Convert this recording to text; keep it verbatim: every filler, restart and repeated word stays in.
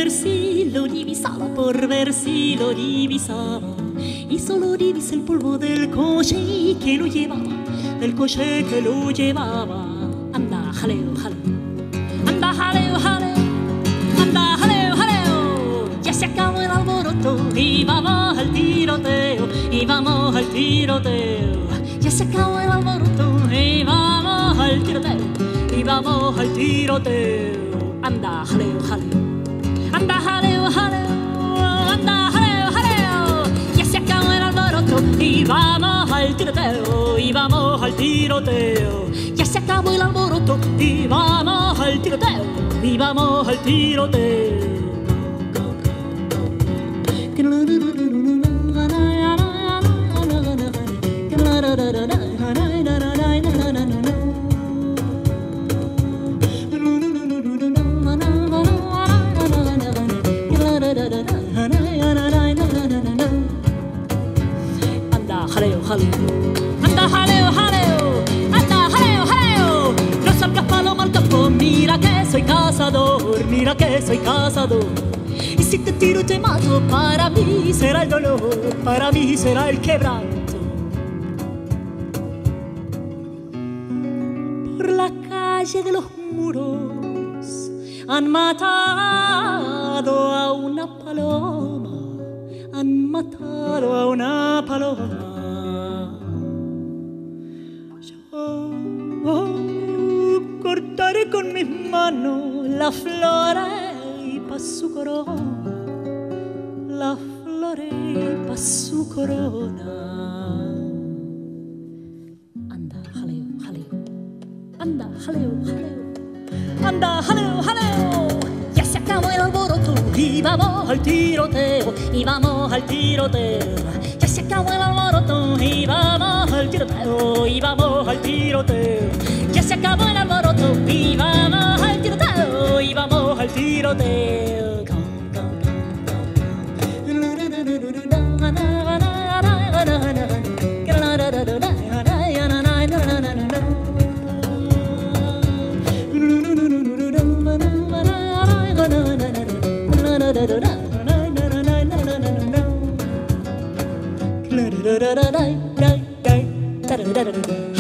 ver si lo divisaba, por ver si lo divisaba. Y solo divisé el polvo del coche que lo llevaba, del coche que lo llevaba. Anda, jaleo, jaleo, anda, jaleo, jaleo, anda, jaleo, jaleo. Ya se acabó el alboroto y vamos al tiroteo, y vamos al tiroteo. Ya se acabó el alboroto y vamos al tiroteo, y vamos al tiroteo. Anda, jaleo, jaleo, anda, jaleo, jaleo, anda, jaleo, jaleo. Ya se acabó el alboroto y vamos al tiroteo, y vamos al tiroteo. Ya se acabó el alboroto y vamos al tiroteo, y vamos al tiroteo. Anda, jaleo, jaleo, anda, jaleo, jaleo, anda, jaleo, jaleo. No salgas paloma al campo, mira que soy cazador, mira que soy cazador. Y si te tiro y te mato, para mí será el dolor, para mí será el quebranto. Por la calle de los muros han matado a una paloma, han matado a una paloma. Yo cortaré con mis manos la flor y pa' su corona, la flor y pa' su corona. Anda, jaleo, jaleo, anda, jaleo, jaleo, anda, jaleo, jaleo. Ya se acabó el alboroto y vamos al tiroteo, y vamos al tiroteo. Ya se acabó el alboroto y vamos al tiroteo, y vamos al tiroteo. Ya se acabó el alboroto y vamos al tiroteo, y vamos al tiroteo. Da da da da da da da da da da da da da.